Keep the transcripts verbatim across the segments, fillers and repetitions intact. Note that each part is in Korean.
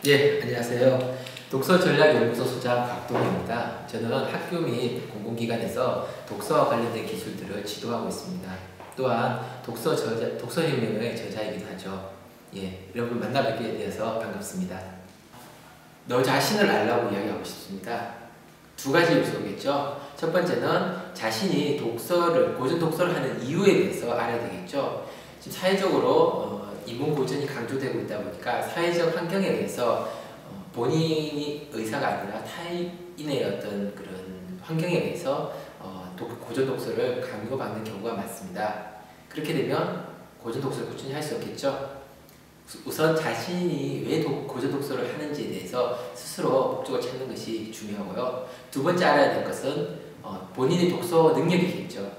예, 안녕하세요. 독서전략연구소 소장 박동희입니다. 저는 학교 및 공공기관에서 독서와 관련된 기술들을 지도하고 있습니다. 또한 독서 저자, 독서혁명의 저자이기도 하죠. 예, 여러분 만나뵙게 되어서 반갑습니다. 너 자신을 알라고 이야기하고 싶습니다. 두 가지 요소겠죠. 첫 번째는 자신이 독서를, 고전 독서를 하는 이유에 대해서 알아야 되겠죠. 지금 사회적으로 어, 인문고전이 강조되고 있다 보니까 사회적 환경에 의해서 어, 본인이 의사가 아니라 타인의 어떤 그런 환경에 의해서 어, 독, 고전 독서를 강요받는 경우가 많습니다. 그렇게 되면 고전 독서를 꾸준히 할 수 없겠죠. 우선 자신이 왜 독, 고전 독서를 하는지에 대해서 스스로 목적을 찾는 것이 중요하고요. 두 번째 알아야 될 것은 어, 본인의 독서 능력이겠죠.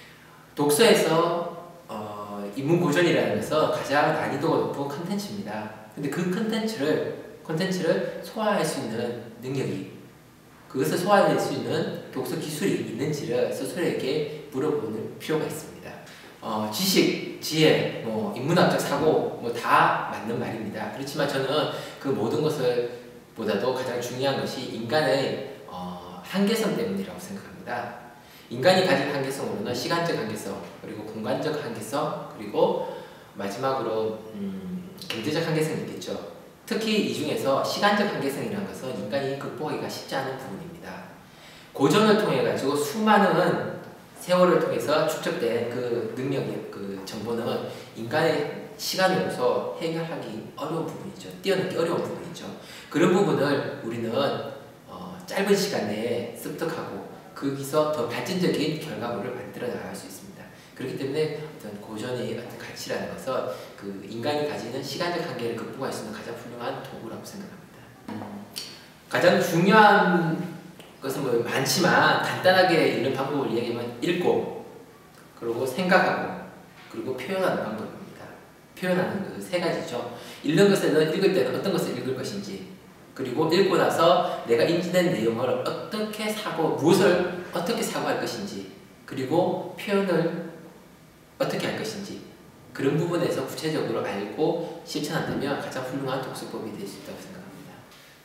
독서에서 어, 인문고전이라는 것은 가장 난이도가 높은 컨텐츠입니다. 근데 그 컨텐츠를 컨텐츠를 소화할 수 있는 능력이, 그것을 소화할 수 있는 독서 기술이 있는지를 스스로에게 물어보는 필요가 있습니다. 어, 지식, 지혜, 뭐 인문학적 사고 뭐 다 맞는 말입니다. 그렇지만 저는 그 모든 것을 보다도 가장 중요한 것이 인간의 어, 한계성 때문이라고 생각합니다. 인간이 가진 한계성으로는 시간적 한계성, 그리고 공간적 한계성, 그리고 마지막으로 음, 경제적 한계성이 있겠죠. 특히 이 중에서 시간적 한계성이라는 것은 인간이 극복하기가 쉽지 않은 부분입니다. 고전을 통해 가지고 수많은 세월을 통해서 축적된 그 능력의 그 정보는 인간의 시간으로서 해결하기 어려운 부분이죠. 뛰어넘기 어려운 부분이죠. 그런 부분을 우리는 어, 짧은 시간 내에 습득하고 거기서 더 발전적인 결과물을 만들어 나갈 수 있습니다. 그렇기 때문에 어떤 고전의 어떤 가치라는 것은 그 인간이 가지는 시간적 한계를 극복할 수 있는 가장 훌륭한 도구라고 생각합니다. 음, 가장 중요한 것은 뭐 많지만 간단하게 읽는 방법을 이야기하면 읽고, 그리고 생각하고, 그리고 표현하는 방법입니다. 표현하는 그 세 가지죠. 읽는 것에는 읽을 때는 어떤 것을 읽을 것인지, 그리고 읽고 나서 내가 인지된 내용을 어떻게 사고, 무엇을 어떻게 사고할 것인지, 그리고 표현을 어떻게 할 것인지, 그런 부분에서 구체적으로 알고 실천한다면 가장 훌륭한 독서법이 될 수 있다고 생각합니다.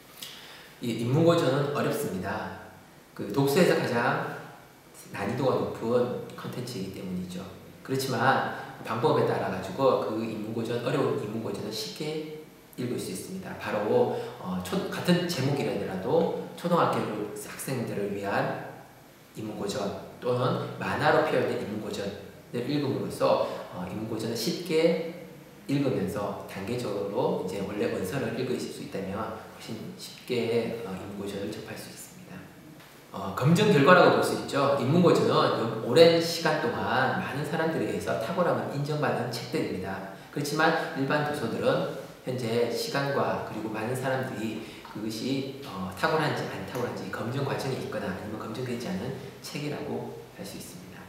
이 인문고전은 어렵습니다. 그 독서에서 가장 난이도가 높은 컨텐츠이기 때문이죠. 그렇지만 방법에 따라 가지고 그 인문고전, 어려운 인문고전을 쉽게 읽을 수 있습니다. 바로 어, 초, 같은 제목이라도 초등학교 학생들을 위한 인문고전 또는 만화로 표현된 인문고전을 읽음으로써 어, 인문고전을 쉽게 읽으면서 단계적으로 이제 원래 원서를 읽으실 수 있다면 훨씬 쉽게 어, 인문고전을 접할 수 있습니다. 어, 검증 결과라고 볼 수 있죠. 인문고전은 오랜 시간 동안 많은 사람들에 의해서 탁월함을 인정받는 책들입니다. 그렇지만 일반 도서들은 현재 시간과 그리고 많은 사람들이 그것이 어, 탁월한지 안 탁월한지 검증 과정이 있거나 아니면 검증되지 않은 책이라고 할 수 있습니다.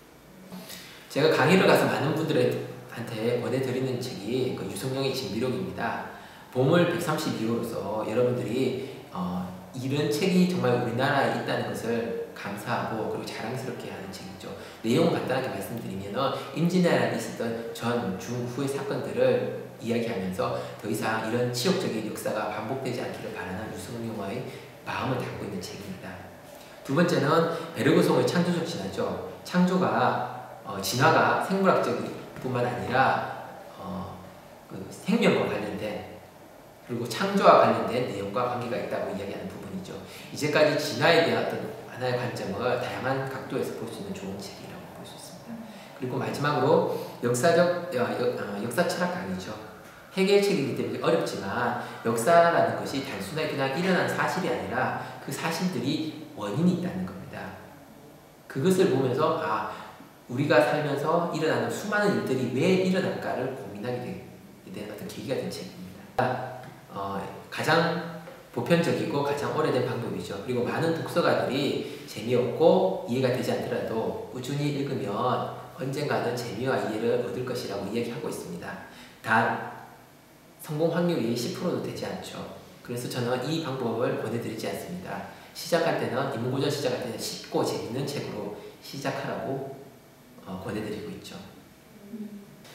제가 강의를 가서 많은 분들한테 권해드리는 책이 그 유성룡의 진비록입니다. 보물 백삼십이 호로서 여러분들이 어, 이런 책이 정말 우리나라에 있다는 것을 감사하고 그리고 자랑스럽게 하는 책이죠. 내용을 간단하게 말씀드리면 임진왜란에 있었던 전, 중, 후의 사건들을 이야기하면서 더 이상 이런 치욕적인 역사가 반복되지 않기를 바라는 유성룡의 마음을 담고 있는 책입니다. 두 번째는 베르그송의 창조적 진화죠. 창조가 어, 진화가 생물학적 뿐만 아니라 어, 그 생명과 관련된, 그리고 창조와 관련된 내용과 관계가 있다고 이야기하는 부분이죠. 이제까지 진화에 대한 어떤 하나의 관점을 다양한 각도에서 볼 수 있는 좋은 책이라고 볼 수 있습니다. 그리고 마지막으로 역사적, 역, 역, 역사 철학 강의죠. 해결책이기 때문에 어렵지만 역사라는 것이 단순하게 그냥 일어난 사실이 아니라 그 사실들이 원인이 있다는 겁니다. 그것을 보면서 아, 우리가 살면서 일어나는 수많은 일들이 왜 일어날까를 고민하게 된 어떤 계기가 된 책입니다. 어, 가장 보편적이고 가장 오래된 방법이죠. 그리고 많은 독서가들이 재미없고 이해가 되지 않더라도 꾸준히 읽으면 언젠가는 재미와 이해를 얻을 것이라고 이야기하고 있습니다. 단 성공 확률이 십 퍼센트도 되지 않죠. 그래서 저는 이 방법을 권해드리지 않습니다. 시작할 때는, 인문고전 시작할 때는 쉽고 재밌는 책으로 시작하라고 어, 권해드리고 있죠.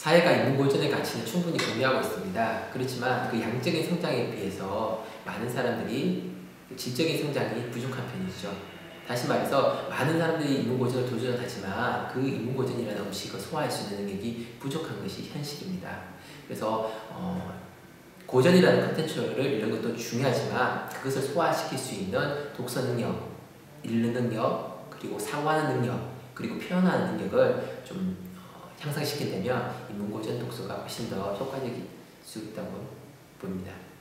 사회가 인문고전의 가치는 충분히 공유하고 있습니다. 그렇지만 그 양적인 성장에 비해서 많은 사람들이 질적인 성장이 부족한 편이죠. 다시 말해서 많은 사람들이 인문고전을 도전하지만 그 인문고전이라는 음식을 소화할 수 있는 능력이 부족한 것이 현실입니다. 그래서 어, 고전이라는 컨텐츠를 읽는 것도 중요하지만 그것을 소화시킬 수 있는 독서 능력, 읽는 능력, 그리고 사고하는 능력, 그리고 표현하는 능력을 좀 어, 향상시킨다면 인문고전 독서가 훨씬 더 효과적일 수 있다고 봅니다.